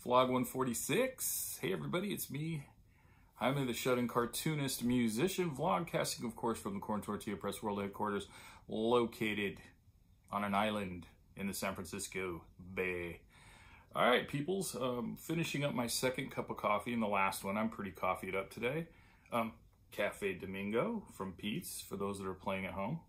Vlog 146. Hey everybody, it's me. I'm the shut-in cartoonist, musician, vlogcasting, of course, from the Corn Tortilla Press World Headquarters, located on an island in the San Francisco Bay. All right, peoples, finishing up my second cup of coffee and the last one. I'm pretty coffeeed up today. Cafe Domingo from Pete's, for those that are playing at home.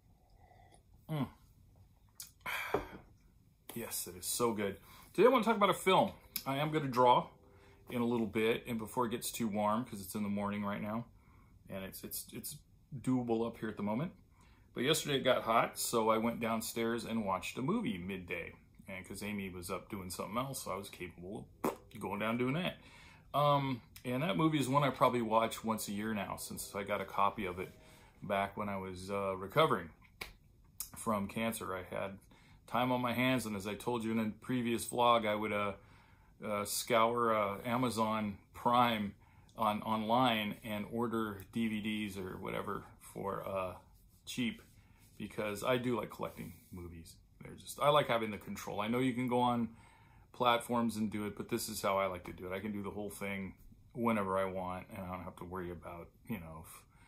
Yes, it is so good. Today I want to talk about a film. I am going to draw in a little bit, and before it gets too warm, because it's in the morning right now, and it's doable up here at the moment. But yesterday it got hot, so I went downstairs and watched a movie midday, and because Amy was up doing something else, so I was capable of going down doing that. And that movie is one I probably watch once a year now, since I got a copy of it back when I was recovering from cancer. I had time on my hands, and as I told you in a previous vlog, I would scour Amazon Prime online and order DVDs or whatever for cheap, because I do like collecting movies. I like having the control. I know you can go on platforms and do it, but this is how I like to do it. I can do the whole thing whenever I want, and I don't have to worry about, you know,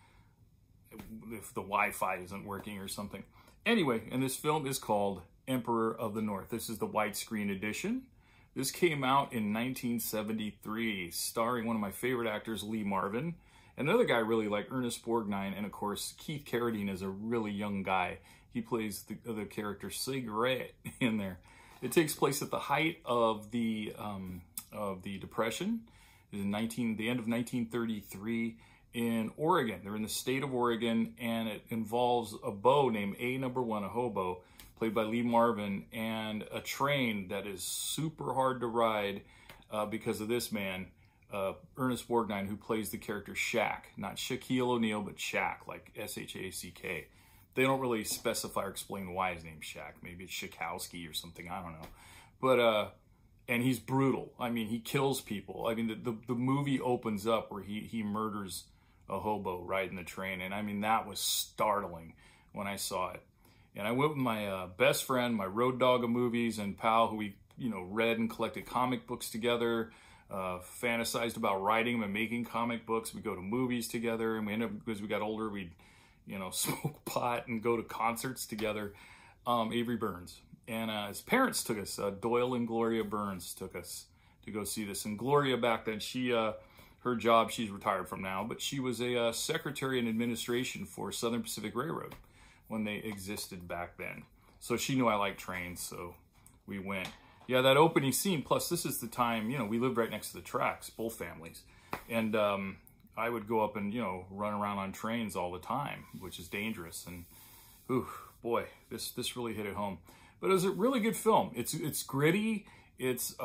if the Wi-Fi isn't working or something. Anyway, and this film is called Emperor of the North. This is the widescreen edition. This came out in 1973, starring one of my favorite actors, Lee Marvin. Another guy I really like, Ernest Borgnine, and of course, Keith Carradine is a really young guy. He plays the character Cigarette in there. It takes place at the height of the Depression, in the end of 1933 in Oregon. They're in the state of Oregon, and it involves a beau named A Number One, a hobo, played by Lee Marvin, and a train that is super hard to ride because of this man, Ernest Borgnine, who plays the character Shaq. Not Shaquille O'Neal, but Shaq, like S-H-A-C-K. They don't really specify or explain why his name's Shaq. Maybe it's Shakowski or something, I don't know. But, and he's brutal. I mean, he kills people. I mean, the movie opens up where he murders a hobo riding the train. And I mean, that was startling when I saw it. And I went with my best friend, my road dog of movies, and pal, who we, you know, read and collected comic books together, fantasized about writing them and making comic books. We go to movies together, and we end up, as we got older, we'd, you know, smoke pot and go to concerts together. Avery Burns. And his parents took us, Doyle and Gloria Burns took us to go see this. And Gloria back then, she, her job, she's retired from now, but she was a secretary in administration for Southern Pacific Railroad when they existed back then. So she knew I liked trains, so we went. Yeah, that opening scene, plus this is the time, you know, we lived right next to the tracks, both families. And I would go up and, you know, run around on trains all the time, which is dangerous. And, ooh, boy, this really hit it home. But it was a really good film. It's gritty. It's,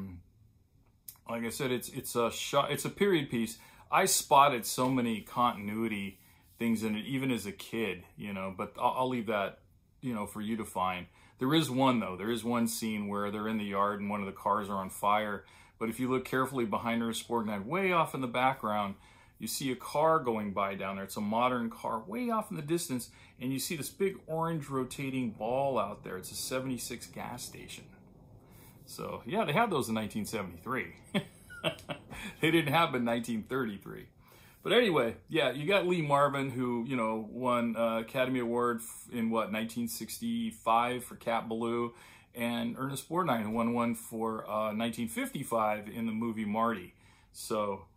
like I said, it's a period piece. I spotted so many continuity things in it, even as a kid, you know, but I'll leave that, you know, for you to find. There is one, though. There is one scene where they're in the yard and one of the cars are on fire. But if you look carefully behind Ernest Borgnine, way off in the background, you see a car going by down there. It's a modern car way off in the distance, and you see this big orange rotating ball out there. It's a 76 gas station. So, yeah, they had those in 1973. They didn't have them in 1933. But anyway, yeah, you got Lee Marvin, who, you know, won Academy Award in, what, 1965 for Cat Ballou, and Ernest Borgnine, who won one for 1955 in the movie Marty. So,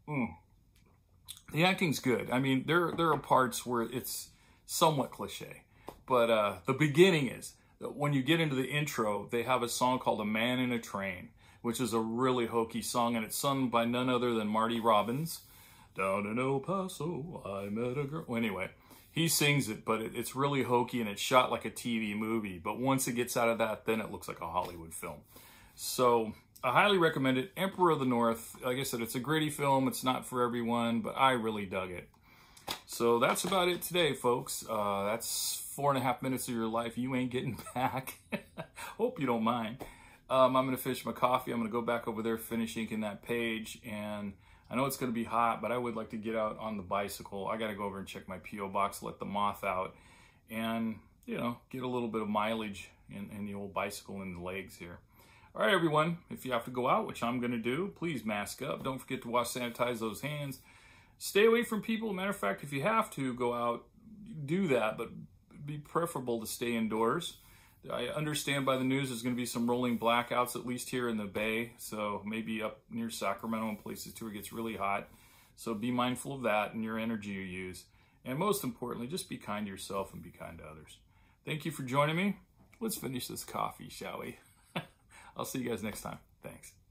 the acting's good. I mean, there are parts where it's somewhat cliche, but the beginning is, when you get into the intro, they have a song called A Man in a Train, which is a really hokey song, and it's sung by none other than Marty Robbins. Down in El Paso, I met a girl. Well, anyway, he sings it, but it's really hokey, and it's shot like a TV movie. But once it gets out of that, then it looks like a Hollywood film. So I highly recommend it. Emperor of the North. Like I said, it's a gritty film. It's not for everyone, but I really dug it. So that's about it today, folks. That's 4.5 minutes of your life you ain't getting back. Hope you don't mind. I'm going to finish my coffee. I'm going to go back over there, finish inking that page, and I know it's going to be hot, but I would like to get out on the bicycle. I got to go over and check my P.O. box, let the moth out, and, you know, get a little bit of mileage in the old bicycle in the legs here. All right, everyone, if you have to go out, which I'm going to do, please mask up. Don't forget to sanitize those hands. Stay away from people. Matter of fact, if you have to go out, do that, but be preferable to stay indoors. I understand by the news there's going to be some rolling blackouts, at least here in the Bay, so maybe up near Sacramento and places too where it gets really hot. So be mindful of that and your energy you use. And most importantly, just be kind to yourself and be kind to others. Thank you for joining me. Let's finish this coffee, shall we? I'll see you guys next time. Thanks.